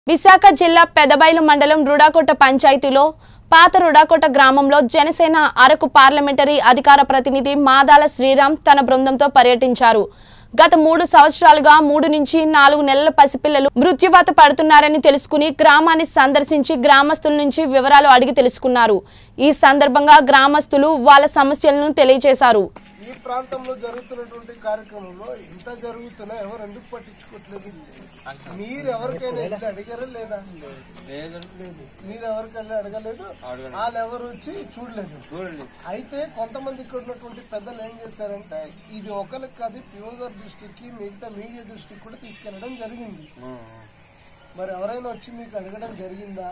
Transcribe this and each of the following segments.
విశాఖ జిల్లా పెదబైలు మండలం రుడాకోట పంచాయతీలో పాత రుడాకోట గ్రామంలో జనసేన అరకు పార్లమెంటరీ అధికార ప్రతినిధి మాదాల శ్రీరామ్ తన బృందంతో పర్యటించారు. గత 3 సంవత్సరాలుగా 3 నుంచి 4 నెలల పసిపిల్లలు మృత్యువాత పడుతున్నారని తెలుసుకుని గ్రామాన్ని సందర్శించి గ్రామస్తుల నుంచి వివరాలు అడిగి తెలుసుకున్నారు. ఈ సందర్భంగా గ్రామస్తులు వాళ్ళ సమస్యలను తెలియజేశారు. ఈ ప్రాంతంలో జరుగుతున్నటువంటి కార్యక్రమంలో ఇంత జరుగుతున్నా ఎవరు ఎందుకు పట్టించుకోవట్లేదు? మీరు ఎవరికైనా అడిగారా లేదా? లేదు. మీరు ఎవరికైనా అడగలేదు, వాళ్ళు ఎవరు వచ్చి చూడలేదు. అయితే కొంతమంది ఇక్కడ ఉన్నటువంటి పెద్దలు ఏం చేశారంటే ఇది ఒకరికి కాదు ప్యూర్ డిస్ట్రిక్ట్ కి మిగతా మీడియా డిస్ట్రిక్ట్ కూడా తీసుకెళ్లడం జరిగింది. మరి ఎవరైనా వచ్చి మీకు అడగడం జరిగిందా?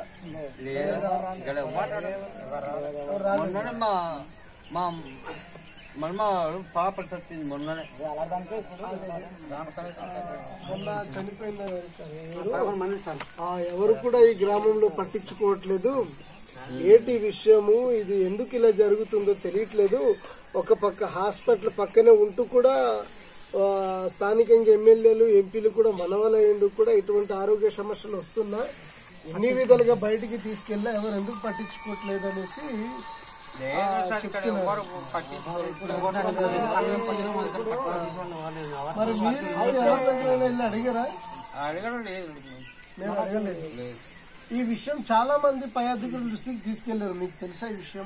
మొన్న చనిపోయిన ఎవరు కూడా ఈ గ్రామంలో పట్టించుకోవట్లేదు. ఏంటి విషయము, ఇది ఎందుకు ఇలా జరుగుతుందో తెలియట్లేదు. ఒక పక్క హాస్పిటల్ పక్కనే ఉంటూ కూడా స్థానికంగా ఎమ్మెల్యేలు ఎంపీలు కూడా మనవలయ్యండు కూడా ఇటువంటి ఆరోగ్య సమస్యలు వస్తున్నా ఎన్ని విధాలుగా బయటికి తీసుకెళ్ళా ఎవరు ఎందుకు పట్టించుకోవట్లేదు అనేసి మరి మీరు ఎవరి దగ్గర వెళ్ళి అడిగారా? నేను అడగలేదు. ఈ విషయం చాలా మంది పై అధికారుల దృష్టికి తీసుకెళ్లారు. మీకు తెలుసా ఈ విషయం?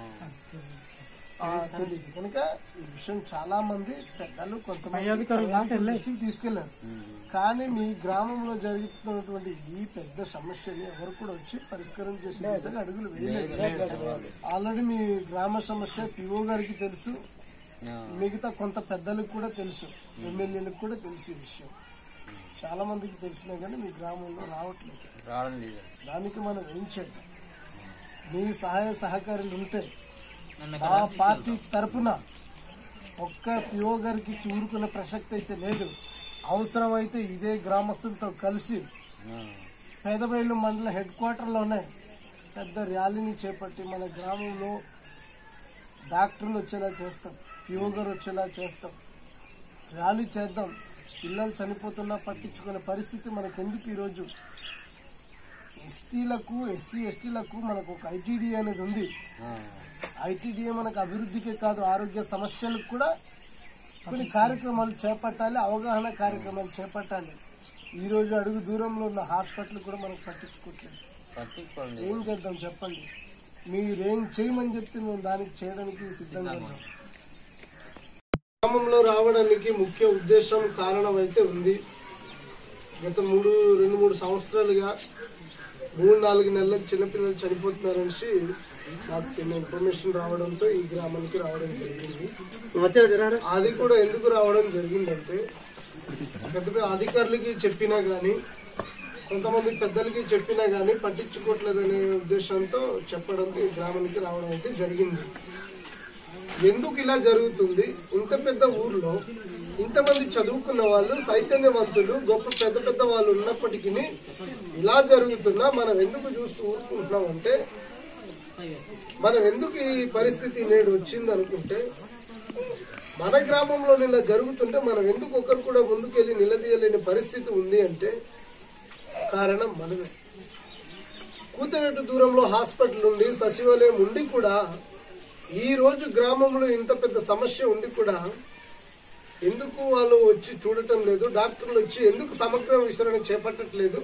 తెలియదు కనుక ఈ విషయం చాలా మంది పెద్దలు కొంతమంది దృష్టికి తీసుకెళ్లారు. కానీ మీ గ్రామంలో జరుగుతున్నటువంటి ఈ పెద్ద సమస్యని ఎవరు కూడా వచ్చి పరిష్కారం చేసే అడుగులు వేయలేదు. ఆల్రెడీ మీ గ్రామ సమస్య పిఓ గారికి తెలుసు, మిగతా కొంత పెద్దలకు కూడా తెలుసు, ఎమ్మెల్యేలకు కూడా తెలుసు. ఈ విషయం చాలా మందికి తెలిసినా కానీ మీ గ్రామంలో రావట్లేదు. దానికి మనం ఏం చేద్దాం? మీ సహాయ సహకారులు ఉంటే ఆ పార్టీ తరఫున ఒక్క పిఓ గారికి ఊరుకునే ప్రసక్తి అయితే లేదు. అవసరమైతే ఇదే గ్రామస్తులతో కలిసి పెదబైలు మండల హెడ్ క్వార్టర్లోనే పెద్ద ర్యాలీని చేపట్టి మన గ్రామంలో డాక్టర్లు వచ్చేలా చేస్తాం, పిఓ గారు వచ్చేలా చేస్తాం, ర్యాలీ చేద్దాం. పిల్లలు చనిపోతున్నా పట్టించుకునే పరిస్థితి మనకెందుకు? ఈరోజు ఎస్టీలకు ఎస్సీ ఎస్టీలకు మనకు ఒక ఐటీడీఏ అనేది ఉంది. ఐటీడీఏ మనకు అభివృద్ధికే కాదు ఆరోగ్య సమస్యలకు కూడా కొన్ని కార్యక్రమాలు చేపట్టాలి, అవగాహన కార్యక్రమాలు చేపట్టాలి. ఈ రోజు అడుగు దూరంలో ఉన్న హాస్పిటల్ కూడా మనకు పట్టించుకోవట్లేదు. ఏం చేద్దాం చెప్పండి? మీరేం చేయమని చెప్తే మేము దానికి చేయడానికి సిద్ధంగా ఉన్నాం. గ్రామంలో రావడానికి ముఖ్య ఉద్దేశం కారణం అయితే ఉంది. గత 2-3 సంవత్సరాలుగా 3-4 నెలలకు చిన్నపిల్లలు చనిపోతున్నారనేసి నాకు చిన్న ఇన్ఫర్మేషన్ రావడంతో ఈ గ్రామానికి రావడం జరిగింది. అది కూడా ఎందుకు రావడం జరిగిందంటే పెద్ద అధికారులకి చెప్పినా గానీ కొంతమంది పెద్దలకి చెప్పినా గానీ పట్టించుకోవట్లేదనే ఉద్దేశంతో చెప్పడంతో ఈ గ్రామానికి రావడం అయితే జరిగింది. ఎందుకు ఇలా జరుగుతుంది? ఇంత పెద్ద ఊర్లో ఇంతమంది చదువుకున్న వాళ్ళు, చైతన్యవంతులు, గొప్ప పెద్ద వాళ్ళు ఉన్నప్పటికీ ఇలా జరుగుతున్నా మనం ఎందుకు చూస్తూ ఊరుకుంటున్నాం అంటే, మనం ఎందుకు ఈ పరిస్థితి నేడు వచ్చింది అనుకుంటే, మన గ్రామంలో ఇలా జరుగుతుంటే మనం ఎందుకు ఒకరు కూడా ముందుకెళ్లి నిలదీయలేని పరిస్థితి ఉంది అంటే కారణం మనమే. కూతవేటు దూరంలో హాస్పిటల్ ఉండి, సచివాలయం ఉండి కూడా ఈ రోజు గ్రామంలో ఇంత పెద్ద సమస్య ఉండి కూడా ఎందుకు వాళ్ళు వచ్చి చూడటం లేదు? డాక్టర్లు వచ్చి ఎందుకు సమగ్ర విచారణ చేపట్టట్లేదు?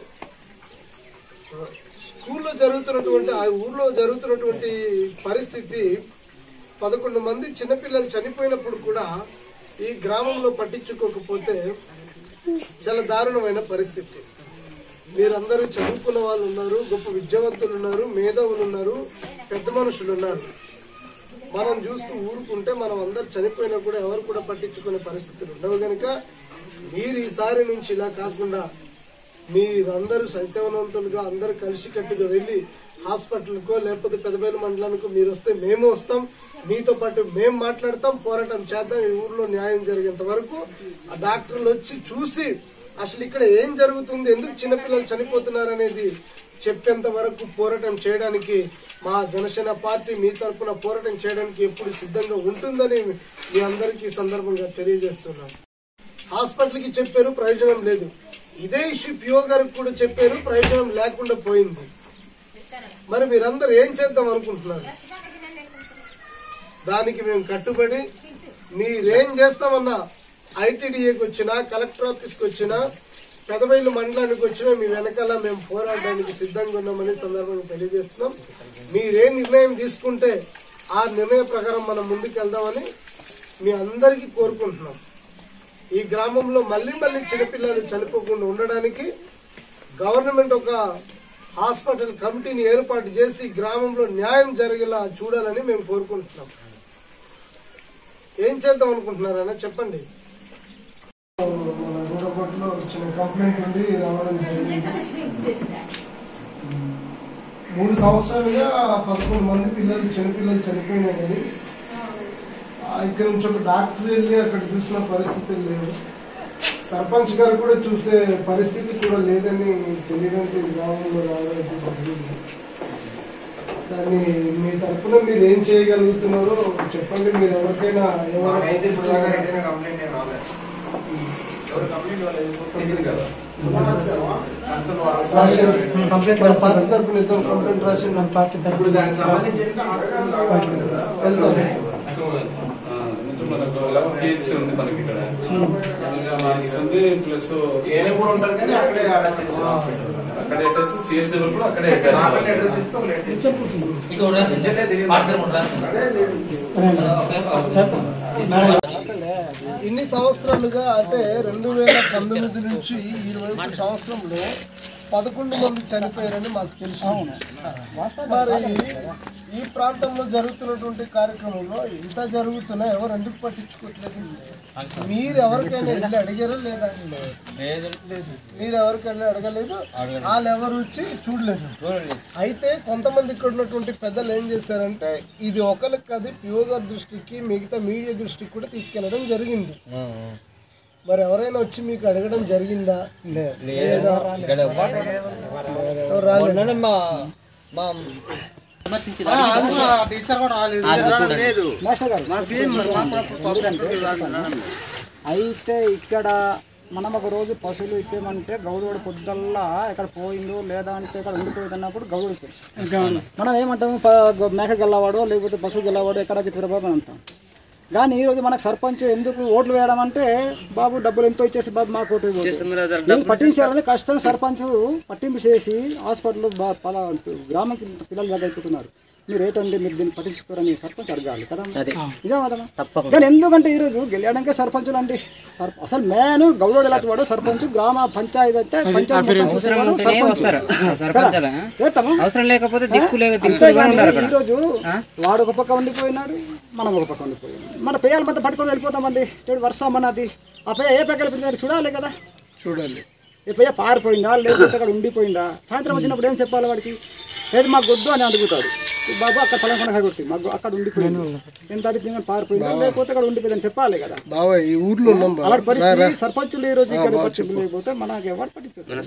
స్కూల్లో జరుగుతున్నటువంటి ఆ ఊర్లో జరుగుతున్నటువంటి పరిస్థితి 11 మంది చిన్నపిల్లలు చనిపోయినప్పుడు కూడా ఈ గ్రామంలో పట్టించుకోకపోతే చాలా దారుణమైన పరిస్థితి. మీరందరూ చదువుకున్న వాళ్ళు ఉన్నారు, గొప్ప విద్యావంతులు ఉన్నారు, మేధావులు ఉన్నారు, పెద్ద మనుషులు ఉన్నారు. మనం చూస్తూ ఊరుకుంటే మనం అందరు చనిపోయినా కూడా ఎవరు కూడా పట్టించుకునే పరిస్థితులు ఉండవు. కనుక మీరు ఈసారి నుంచి ఇలా కాకుండా మీరందరూ చైతన్యవంతులుగా అందరూ కలిసికట్టుగా వెళ్లి హాస్పిటల్కో లేకపోతే పెదబైలు మండలానికో మీరు వస్తే మేము వస్తాం, మీతో పాటు మేము మాట్లాడతాం, పోరాటం చేద్దాం. ఈ ఊర్లో న్యాయం జరిగేంత వరకు ఆ డాక్టర్లు వచ్చి చూసి అసలు ఇక్కడ ఏం జరుగుతుంది, ఎందుకు చిన్నపిల్లలు చనిపోతున్నారు అనేది చెప్పేంత వరకు పోరాటం చేయడానికి మా జనసేన పార్టీ మీ తరఫున పోరాటం చేయడానికి ఎప్పుడు సిద్ధంగా ఉంటుందని మీ అందరికీ సందర్భంగా తెలియజేస్తున్నాం. హాస్పిటల్ కి చెప్పారు, ప్రయోజనం లేదు. ఇదే ఇష్యూ పిఓ గారికి కూడా చెప్పారు, ప్రయోజనం లేకుండా పోయింది. మరి మీరందరూ ఏం చేద్దాం అనుకుంటున్నారు? దానికి మేము కట్టుబడి మీరేం చేస్తామన్నా ఐటీడీఏకి వచ్చినా, కలెక్టర్ ఆఫీస్కి వచ్చినా, పెదబైలు మండలానికి వచ్చినా మీ వెనకాల మేము పోరాడడానికి సిద్ధంగా ఉన్నామని సందర్భంగా తెలియజేస్తున్నాం. మీరే నిర్ణయం తీసుకుంటే ఆ నిర్ణయం ప్రకారం మనం ముందుకు వెళ్దామని మీ అందరికీ కోరుకుంటున్నాం. ఈ గ్రామంలో మళ్ళీ చిన్నపిల్లలు చనిపోకుండా ఉండడానికి గవర్నమెంట్ ఒక హాస్పిటల్ కమిటీని ఏర్పాటు చేసి గ్రామంలో న్యాయం జరిగేలా చూడాలని మేము కోరుకుంటున్నాం. ఏం చేద్దాం అనుకుంటున్నారన్నా చెప్పండి. మన గూడకోటలో వచ్చిన కంప్లైంట్ ఉంది, రావడం జరిగింది. 3 సంవత్సరాలుగా 11 మంది చిన్నపిల్లలు చనిపోయినాయని ఇక్కడ నుంచి ఒక డాక్టర్ వెళ్ళి అక్కడ చూసిన పరిస్థితులు లేవు. సర్పంచ్ గారు కూడా చూసే పరిస్థితి కూడా లేదని తెలియడానికి గ్రామంలో రావడం జరిగింది. దాన్ని మీ తరఫున మీరు ఏం చేయగలుగుతున్నారో చెప్పండి. మీరు ఎవరికైనా పార్టీ తరఫున కంప్లైంట్ రాసి ఉంది మనకి ఇక్కడ ప్లస్ అక్కడే సిఎస్డబ్ల్యూ కూడా అక్కడే ఇన్ని సంవత్సరాలుగా అంటే 2019 నుంచి 21 సంవత్సరంలో 11 మంది చనిపోయారని మాకు తెలుసు. మరి ఈ ప్రాంతంలో జరుగుతున్నటువంటి కార్యక్రమంలో ఇంత జరుగుతున్నా ఎవరు ఎందుకు పట్టించుకోవట్లేదు? మీరు ఎవరికైనా వెళ్ళి అడిగారా లేదా? లేదు. మీరు ఎవరికైనా అడగలేదు, వాళ్ళు ఎవరు వచ్చి చూడలేదు. అయితే కొంతమంది ఇక్కడ ఉన్నటువంటి పెద్దలు ఏం చేశారంటే ఇది ఒకరికి కాదు, పిఓ గారి దృష్టికి మిగతా మీడియా దృష్టికి కూడా తీసుకెళ్లడం జరిగింది. మరి ఎవరైనా వచ్చి మీకు అడగడం జరిగిందా? లేదా? అయితే ఇక్కడ మనం ఒక రోజు పశువులు ఇప్పేమంటే గౌడుడు పొద్దుల్లా ఎక్కడ పోయిందో లేదా అంటే ఇక్కడ ఉండిపోయింది అన్నప్పుడు గౌడుడు తెలుసు. మనం ఏమంటాము, మేక గెల్లవాడో లేకపోతే పశువు గెల్లవాడో ఎక్కడికి తిరబాబు అని అంటాం. కానీ ఈరోజు మనకు సర్పంచ్ ఎందుకు ఓట్లు వేయడం అంటే, బాబు డబ్బులు ఎంతో ఇచ్చేసి బాబు మాకు ఓటు పట్టించాలని ఖచ్చితంగా సర్పంచ్ పట్టింపు చేసి హాస్పిటల్ గ్రామం పిల్లలు బాగా అయిపోతున్నారు. మీరు ఏంటండి మీరు దీన్ని పట్టించుకోరని సర్పంచ్ అడగాలి కదా, నిజం కదా. కానీ ఎందుకంటే ఈరోజు గెలియడానికే సర్పంచులు అండి. అసలు మెయిన్ గౌరవ ఎలాంటి వాడు సర్పంచ్, గ్రామ పంచాయతీ అయితే అవసరం లేకపోతే ఈరోజు వాడు ఒక పక్క ఉండిపోయినాడు, మనం ఒక పక్క ఉండిపోయినాడు. మన పేయాల మధ్య పట్టుకొని వెళ్ళిపోతామండి. వర్షం అన్నది ఆ పేయ ఏ పక్క వెళ్ళిపోయింది చూడాలి కదా, చూడాలి. ఏ పేయ పారిపోయిందా లేకపోతే అక్కడ ఉండిపోయిందా? సాయంత్రం వచ్చినప్పుడు ఏం చెప్పాలి వాడికి? లేదు మాకు గొద్దు అని అడుగుతాడు. బాబు అక్కడ పలంకొండ కొట్టి మాకు అక్కడ ఉండిపోయింది, ఎంత అడిగితే పారిపోయిందా లేకపోతే అక్కడ ఉండిపోయిందని చెప్పాలి కదా. ఈ ఊర్లో అలాంటి పరిస్థితి సర్పంచులు ఈ రోజు ఇక్కడ లేకపోతే మనకి ఎవరు పట్టించారు?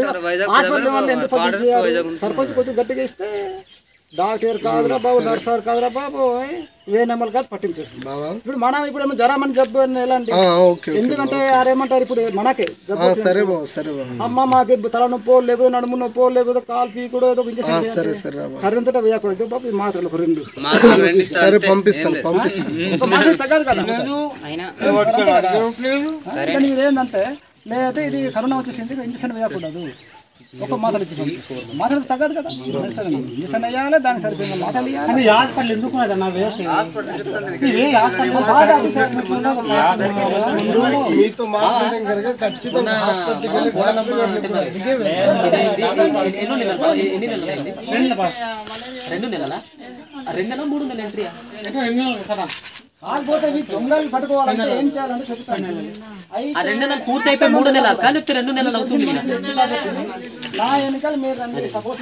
సర్పంచ్ కొంచెం గట్టిగా ఇస్తే డాక్టర్ కాదురా బాబు, నర్సార్ కాదురా బాబు, ఏ నెమ్మలు కాదు పట్టించేస్తుంది. ఇప్పుడు మనం ఇప్పుడు ఏమో జ్వరం జబ్బు ఎలాంటి, ఎందుకంటే ఆరేమంటారు ఇప్పుడు మనకే అమ్మ మాకు తలనొప్పో లేకపోతే నడుము నొప్పో లేకపోతే కాలు పీకుడో ఏదో ఇంజక్షన్ కరెంతటా వేయకూడదు బాబు. ఈ మాత్రలు 2 పంపిస్తాను తగ్గదు కదా. ఏంటంటే లేకపోతే ఇది కరోనా వచ్చేసింది ఇంజక్షన్ వేయకూడదు, ఒక మాటలు ఇచ్చి మాటలు తగ్గదు కదా. ఇంజక్షన్ వేయాలి, దానికి సరిపోయిన మాటలు ఇవ్వాలి. హాస్పిటల్ ఎందుకు మీతో మాట్లాడడం కనుక ఖచ్చితంగా హాస్పిటల్కి వెళ్ళి డాక్టర్ గారిని కూడా అడిగే 2 నెలలా 2 నెలల 3 నెలల ఎంట్రీ కాకపోతే దొంగలు పట్టుకోవాలంటే ఏం చేయాలంటే చెప్తాను. 2 నెలలు పూర్తి అయిపోయి 3 నెలలు కానీ 2 నెలలు అవుతుంది. నా ఎన్నికల మీరు రండి సపోజ్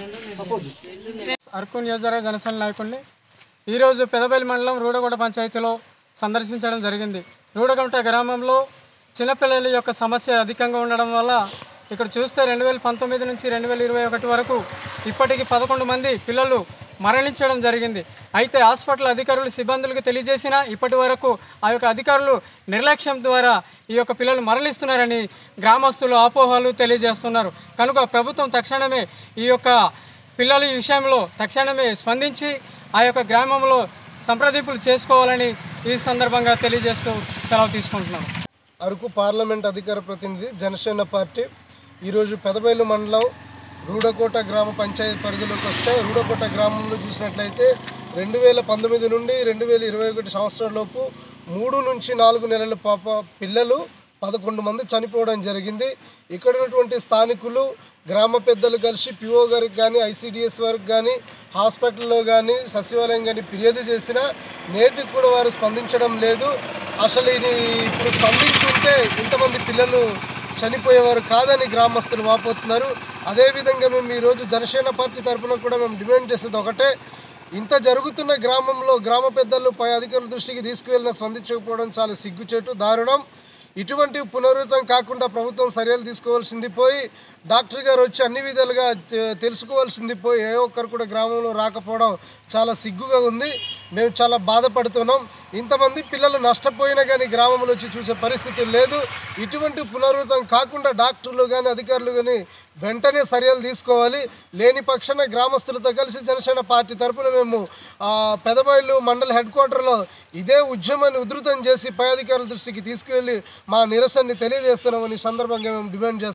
అరకు నియోజకవర్గ జనసేన నాయకుడిని ఈరోజు పెదబైలు మండలం రూడగొండ పంచాయతీలో సందర్శించడం జరిగింది. రూడగొండ గ్రామంలో చిన్నపిల్లల యొక్క సమస్య అధికంగా ఉండడం వల్ల ఇక్కడ చూస్తే 2019 నుంచి 2021 వరకు ఇప్పటికి 11 మంది పిల్లలు మరణించడం జరిగింది. అయితే హాస్పిటల్ అధికారులు సిబ్బందులకు తెలియజేసినా ఇప్పటి వరకు ఆ యొక్క అధికారులు నిర్లక్ష్యం ద్వారా ఈ యొక్క పిల్లలు మరణిస్తున్నారని గ్రామస్తులు అపోహలు తెలియజేస్తున్నారు. కనుక ప్రభుత్వం తక్షణమే ఈ యొక్క పిల్లల విషయంలో తక్షణమే స్పందించి ఆ యొక్క గ్రామంలో సంప్రదింపులు చేసుకోవాలని ఈ సందర్భంగా తెలియజేస్తూ సెలవు తీసుకుంటున్నాను. అరకు పార్లమెంట్ అధికార ప్రతినిధి జనసేన పార్టీ ఈరోజు పెదబైలు మండలం రూడకోట గ్రామ పంచాయతీ పరిధిలోకి వస్తే రూడకోట గ్రామంలో చూసినట్లయితే 2019 నుండి 2021 సంవత్సరంలోపు 3 నుంచి 4 నెలల పిల్లలు 11 మంది చనిపోవడం జరిగింది. ఇక్కడ ఉన్నటువంటి స్థానికులు గ్రామ పెద్దలు కలిసి పిఓ గారికి కానీ ఐసిడిఎస్ వారికి కానీ హాస్పిటల్లో కానీ సచివాలయం కానీ ఫిర్యాదు చేసినా నేటికి కూడా వారు స్పందించడం లేదు. అసలు ఇది ఇప్పుడు స్పందించుంటే ఇంతమంది పిల్లలు చనిపోయేవారు కాదని గ్రామస్తులు వాపోతున్నారు. అదేవిధంగా మేము ఈరోజు జనసేన పార్టీ తరఫున కూడా మేము డిమాండ్ చేసేది ఒకటే, ఇంత జరుగుతున్న గ్రామంలో గ్రామ పెద్దలు పై అధికారుల దృష్టికి తీసుకువెళ్ళినా స్పందించకపోవడం చాలా సిగ్గుచేటు, దారుణం. ఇటువంటి పునరావృతం కాకుండా ప్రభుత్వం చర్యలు తీసుకోవాల్సింది పోయి డాక్టర్ గారు వచ్చి అన్ని విధాలుగా తెలుసుకోవాల్సింది పోయి ఏ ఒక్కరు కూడా గ్రామంలో రాకపోవడం చాలా సిగ్గుగా ఉంది. మేము చాలా బాధపడుతున్నాం. ఇంతమంది పిల్లలు నష్టపోయినా కానీ గ్రామంలో వచ్చి చూసే పరిస్థితి లేదు. ఇటువంటి పునరావృతం కాకుండా డాక్టర్లు కానీ అధికారులు కానీ వెంటనే చర్యలు తీసుకోవాలి. లేని పక్షాన గ్రామస్తులతో కలిసి జనసేన పార్టీ తరఫున మేము పెదబైలు మండల హెడ్ క్వార్టర్లో ఇదే ఉద్యమాన్ని ఉధృతం చేసి పై అధికారుల దృష్టికి తీసుకువెళ్ళి మా నిరసనని తెలియజేస్తున్నామని సందర్భంగా మేము డిమాండ్ చేస్తున్నాం.